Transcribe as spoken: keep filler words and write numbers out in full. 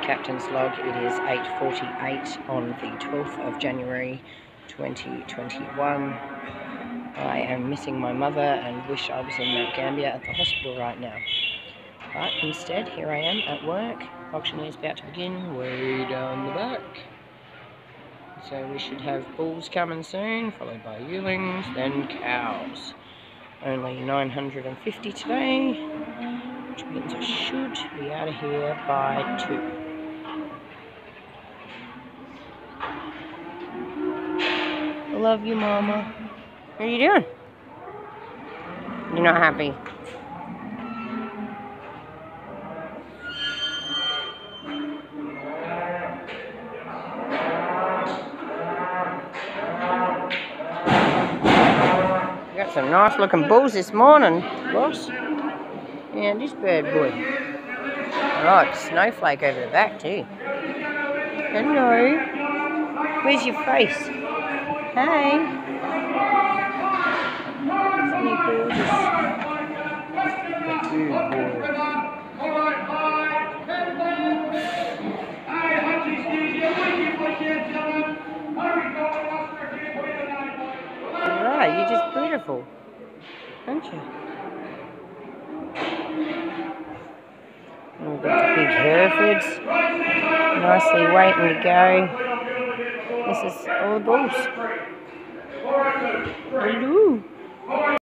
Captain's Log. It is eight forty-eight on the twelfth of January twenty twenty-one. I am missing my mother and wish I was in Mount Gambier at the hospital right now. But instead, here I am at work. Auctioneer is about to begin way down the back. So we should have bulls coming soon, followed by yearlings, then cows. Only nine hundred fifty today, which means I should be out of here by two. I love you, Mama. What are you doing? You're not happy. We got some nice looking bulls this morning, boss. Yeah, this bad boy. Oh, snowflake over the back too. Hello. Where's your face? Hey. Isn't he gorgeous? Good boy. Right, you're just beautiful, aren't you? And we've got the big Herefords, nicely waiting to go. This is all the bulls. Hello.